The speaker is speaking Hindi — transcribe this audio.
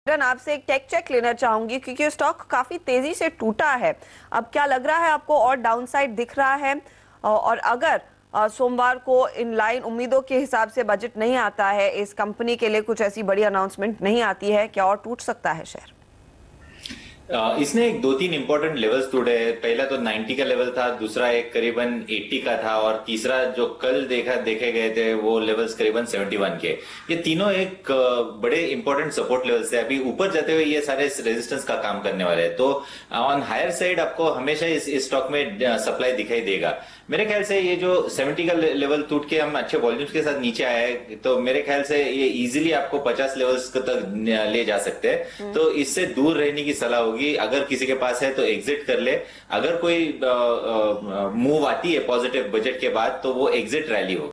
किरण, आपसे एक टेक चेक लेना चाहूंगी क्योंकि स्टॉक काफी तेजी से टूटा है। अब क्या लग रहा है आपको, और डाउनसाइड दिख रहा है? और अगर सोमवार को इन लाइन उम्मीदों के हिसाब से बजट नहीं आता है, इस कंपनी के लिए कुछ ऐसी बड़ी अनाउंसमेंट नहीं आती है, क्या और टूट सकता है शेयर? इसने एक दो तीन इंपॉर्टेंट लेवल्स तोड़े हैं। पहला तो 90 का लेवल था, दूसरा एक करीबन 80 का था, और तीसरा जो कल देखे गए थे वो लेवल्स करीबन 71 के। ये तीनों एक बड़े इंपॉर्टेंट सपोर्ट लेवल्स थे। अभी ऊपर जाते हुए ये सारे रेजिस्टेंस का काम करने वाले हैं। तो ऑन हायर साइड आपको हमेशा इस स्टॉक में सप्लाई दिखाई देगा। मेरे ख्याल से ये जो 70 का लेवल टूट के हम अच्छे वॉल्यूम्स के साथ नीचे आए हैं, तो मेरे ख्याल से ये इजीली आपको 50 लेवल्स तक ले जा सकते हैं। तो इससे दूर रहने की सलाह होगी। अगर किसी के पास है तो एग्जिट कर ले। अगर कोई मूव आती है पॉजिटिव बजट के बाद, तो वो एग्जिट रैली होगी।